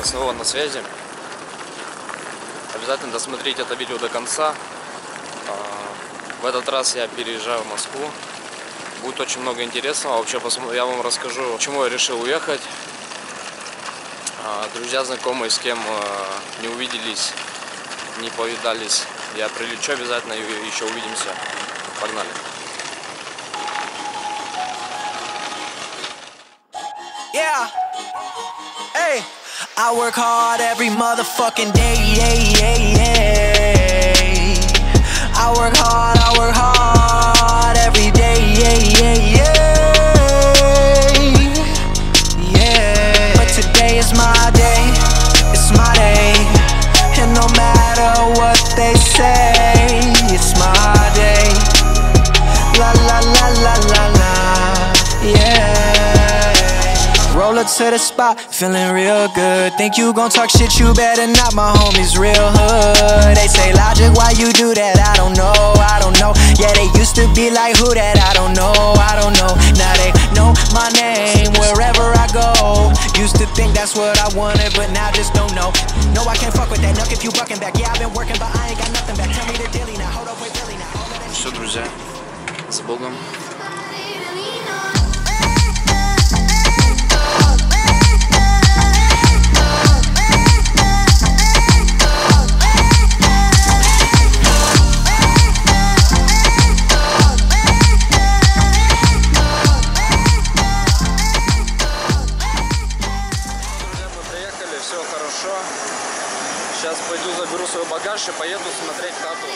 снова на связи. Обязательно досмотрите это видео до конца. В этот раз я переезжаю в Москву. Будет очень много интересного. Вообще я вам расскажу, почему я решил уехать. Друзья, знакомые, с кем не увиделись, не повидались. Я прилечу обязательно и еще увидимся. Погнали. Yeah. Hey, I work hard every motherfucking day. I work hard every day. Yeah. But today is my day. It's my day. And no matter what they say, it's my day. La la la la la la. Yeah. Roll up to the spot, feeling real good. Think you gon' talk shit, you better not, my homies real hood. They say, Logic, why you do that? I don't know. Yeah, they used to be like, who that? I don't know. Now they know my name wherever I go. Used to think that's what I wanted, but now just don't know. No, I can't fuck with that nuck if you bucking back. Yeah, I've been working, but I ain't got nothing back. Tell me the daily now, hold up, wait, really now. Все, друзья, с Богом. Сейчас пойду заберу свой багаж и поеду смотреть хату.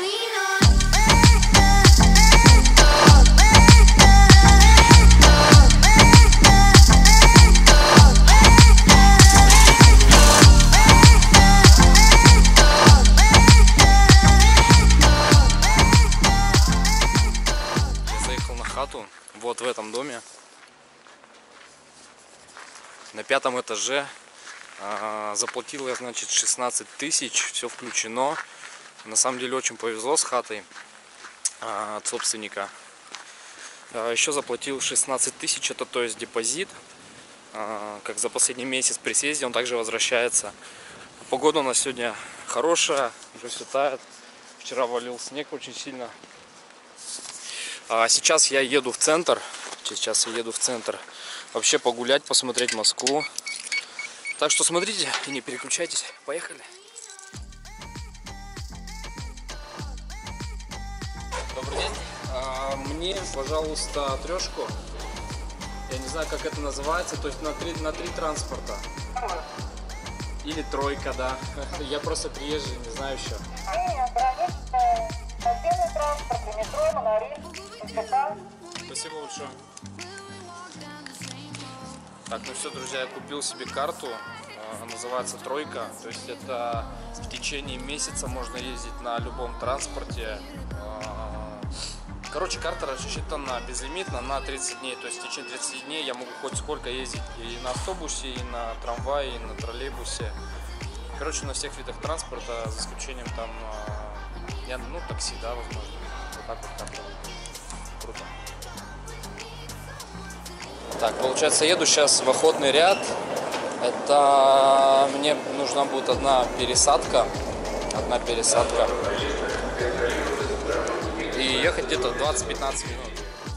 Я заехал на хату, вот в этом доме, на 5-м этаже. Заплатил я, значит, 16 тысяч, все включено. На самом деле очень повезло с хатой от собственника. Еще заплатил 16 тысяч, это то есть депозит. Как за последний месяц при съезде он также возвращается. Погода у нас сегодня хорошая, уже все тает. Вчера валил снег очень сильно. Сейчас я еду в центр. Вообще погулять, посмотреть Москву. Так что смотрите и не переключайтесь. Поехали. Добрый день. Мне, пожалуйста, трешку. Я не знаю, как это называется. То есть на три транспорта. Или тройка, да. Я просто приезжий, не знаю еще. Спасибо большое. Так, ну все, друзья, я купил себе карту, называется тройка, то есть это в течение месяца можно ездить на любом транспорте. Короче, карта рассчитана безлимитно на 30 дней, то есть в течение 30 дней я могу хоть сколько ездить и на автобусе, и на трамвае, и на троллейбусе. Короче, на всех видах транспорта, за исключением там, такси, да, возможно. Вот так вот карта. Круто. Так, получается, еду сейчас в Охотный ряд. Это мне нужна будет одна пересадка. И ехать где-то 20-15 минут.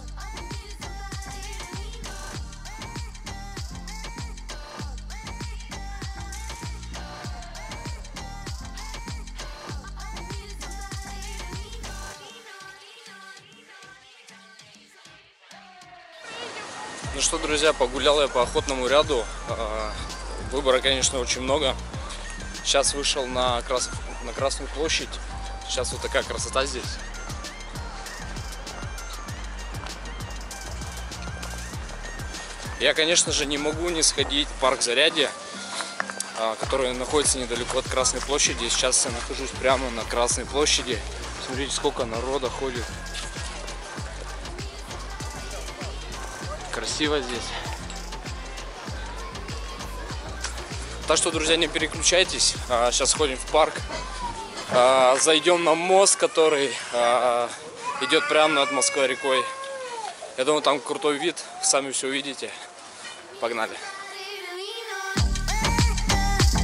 Ну что, друзья, погулял я по Охотному ряду. Выбора, конечно, очень много. Сейчас вышел на Красную площадь. Сейчас вот такая красота здесь. Я, конечно же, не могу не сходить в парк Зарядье, который находится недалеко от Красной площади. Сейчас я нахожусь прямо на Красной площади. Смотрите, сколько народа ходит. Красиво здесь. Так что, друзья, не переключайтесь. Сейчас сходим в парк. Зайдем на мост, который идет прямо над Москвой-рекой. Я думаю, там крутой вид. Сами все увидите. Погнали.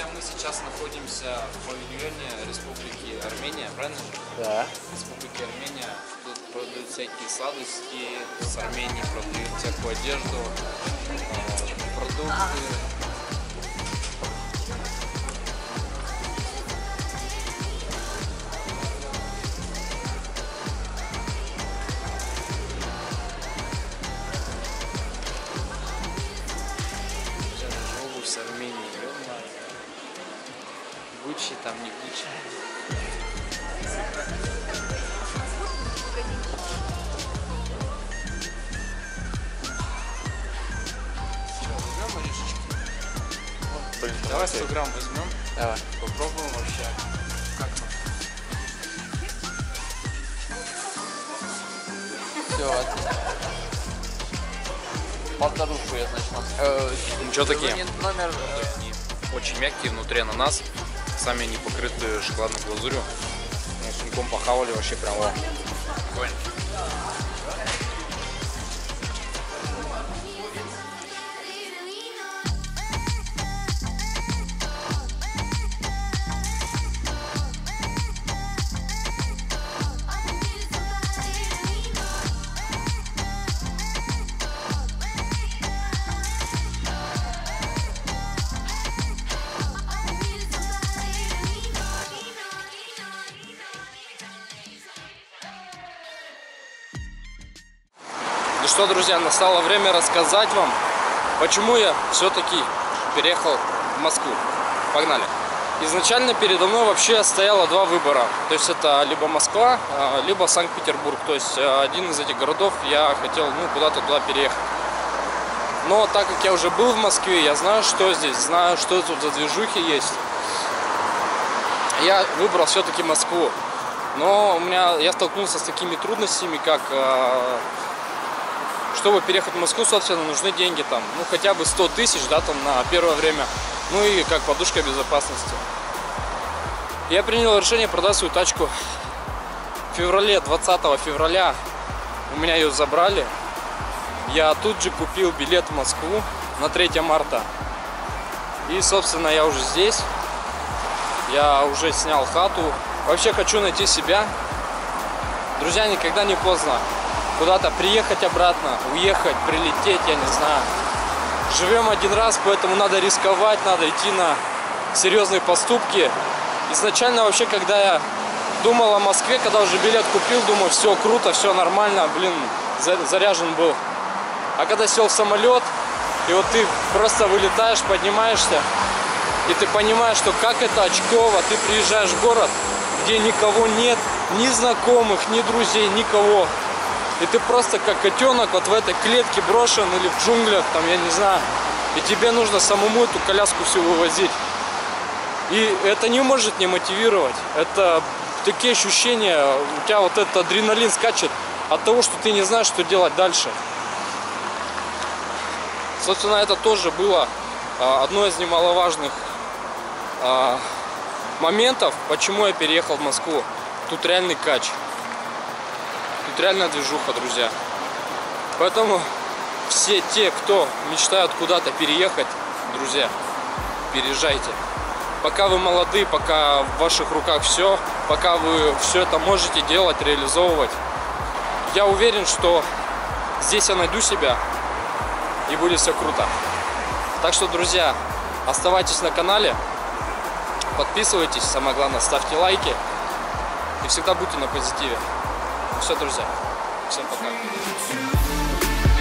Друзья, мы сейчас находимся в павильоне Республики Армения, правильно? Да. Республики Армения. Тут продают всякие сладости с Армении, продают всякую одежду, продукты. Обувь с Армении, ё-моё. Гуччи там не Гуччи. Блин, Давай 100 грамм возьмем, Давай. попробуем вообще. Как нам? Все. Полторушку я, значит, Ну что такие? Номер... Они очень мягкие, внутри ананас. Сами они покрыты шоколадной глазурью. Мы с Ником похавали вообще прям во. Ну что, друзья, настало время рассказать вам, почему я все-таки переехал в Москву. Погнали. Изначально передо мной вообще стояло два выбора. То есть это либо Москва, либо Санкт-Петербург. То есть один из этих городов я хотел куда-то туда переехать. Но так как я уже был в Москве, я знаю, что здесь, знаю, что тут за движухи есть. Я выбрал все-таки Москву. Но я столкнулся с такими трудностями, как... Чтобы переехать в Москву, собственно, нужны деньги там, ну хотя бы 100 тысяч, да, там на первое время, ну и как подушка безопасности. Я принял решение продать свою тачку в феврале, 20 февраля у меня ее забрали. Я тут же купил билет в Москву на 3 марта. И, собственно, я уже здесь, я уже снял хату. Вообще хочу найти себя. Друзья, никогда не поздно куда-то приехать обратно, уехать, прилететь, я не знаю. Живем один раз, поэтому надо рисковать, надо идти на серьезные поступки. Изначально вообще, когда я думал о Москве, когда уже билет купил, думаю, все круто, все нормально, блин, заряжен был. А когда сел в самолет, и вот ты просто вылетаешь, поднимаешься, и ты понимаешь, что как это очково, ты приезжаешь в город, где никого нет, ни знакомых, ни друзей, никого. И ты просто как котенок вот в этой клетке брошен или в джунглях, там, я не знаю. И тебе нужно самому эту коляску всю вывозить. И это не может не мотивировать. Это такие ощущения, у тебя вот этот адреналин скачет от того, что ты не знаешь, что делать дальше. Собственно, это тоже было одно из немаловажных моментов, почему я переехал в Москву. Тут реальный кач. Тут реальная движуха, друзья. Поэтому все те, кто мечтают куда-то переехать, друзья, переезжайте. Пока вы молоды, пока в ваших руках все, пока вы все это можете делать, реализовывать, я уверен, что здесь я найду себя и будет все круто. Так что, друзья, оставайтесь на канале, подписывайтесь, самое главное, ставьте лайки и всегда будьте на позитиве. Все, друзья, всем пока.